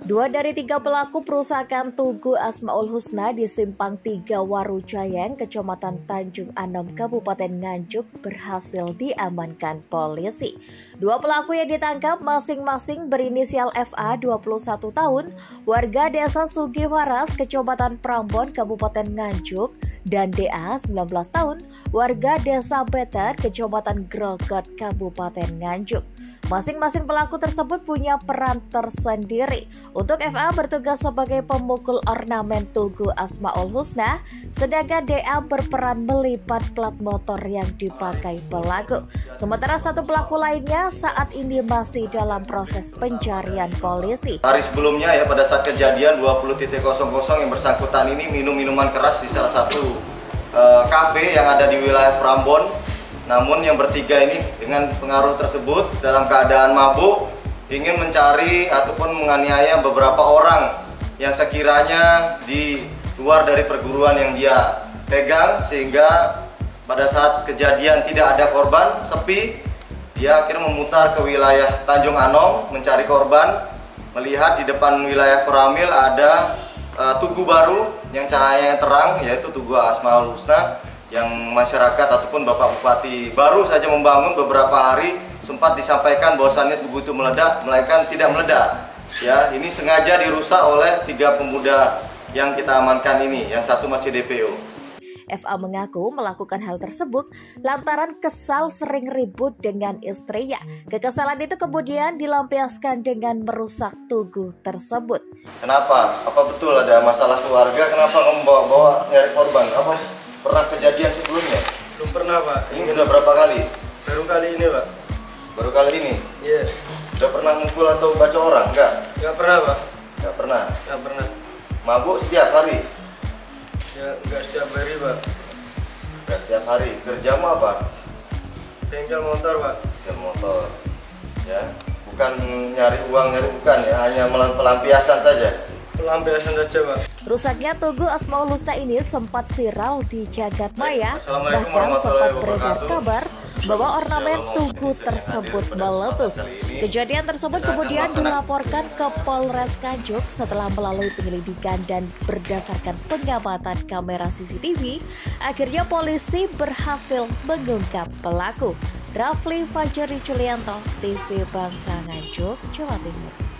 Dua dari tiga pelaku perusakan Tugu Asmaul Husna di Simpang 3 Warujayeng, Kecamatan Tanjung Anom, Kabupaten Nganjuk berhasil diamankan polisi. Dua pelaku yang ditangkap masing-masing berinisial FA 21 tahun, warga Desa Sugiwaras, Kecamatan Prambon, Kabupaten Nganjuk, dan DA 19 tahun, warga Desa Beter, Kecamatan Grogot, Kabupaten Nganjuk. Masing-masing pelaku tersebut punya peran tersendiri. Untuk FA bertugas sebagai pemukul ornamen Tugu Asmaul Husna, sedangkan DA berperan melipat plat motor yang dipakai pelaku. Sementara satu pelaku lainnya saat ini masih dalam proses pencarian polisi. Hari sebelumnya ya, pada saat kejadian 20.00 yang bersangkutan ini minum minuman keras di salah satu kafe yang ada di wilayah Prambon. Namun yang bertiga ini dengan pengaruh tersebut dalam keadaan mabuk ingin mencari ataupun menganiaya beberapa orang yang sekiranya di luar dari perguruan yang dia pegang, sehingga pada saat kejadian tidak ada korban, sepi, dia akhirnya memutar ke wilayah Tanjung Anom mencari korban, melihat di depan wilayah Koramil ada tugu baru yang cahayanya terang, yaitu Tugu Asmaul Husna, yang masyarakat ataupun Bapak Bupati baru saja membangun beberapa hari sempat disampaikan bahwasannya tugu itu meledak, melainkan tidak meledak. Ya, ini sengaja dirusak oleh tiga pemuda yang kita amankan ini, yang satu masih DPO. FA mengaku melakukan hal tersebut lantaran kesal sering ribut dengan istrinya. Kekesalan itu kemudian dilampiaskan dengan merusak tugu tersebut. Kenapa? Apa betul ada masalah keluarga? Kenapa kamu bawa nyari korban? Apa pernah kejadian sebelumnya? Belum pernah, Pak. Ini udah berapa kali? Baru kali ini, Pak. Baru kali ini? Iya. Udah pernah mukul atau baca orang? Enggak? Enggak pernah, Pak. Enggak pernah? Enggak pernah. Mabuk setiap hari? Ya, enggak setiap hari, Pak. Enggak setiap hari. Kerjamu apa? Bengkel motor, Pak. Bengkel motor. Ya, bukan nyari uang, bukan ya, hanya pelampiasan saja. Pelampiasan saja, Pak. Rusaknya Tugu Asmaul Husna ini sempat viral di jagat maya, Assalamualaikum bahkan sempat beredar wabarakatuh. kabar bahwa ornamen tugu tersebut meletus. Kejadian tersebut kemudian dilaporkan ke Polres Nganjuk setelah melalui penyelidikan dan berdasarkan pengamatan kamera CCTV, akhirnya polisi berhasil mengungkap pelaku. Rafli Fajri Julianto, TV Bangsa Nganjuk, Jawa Timur.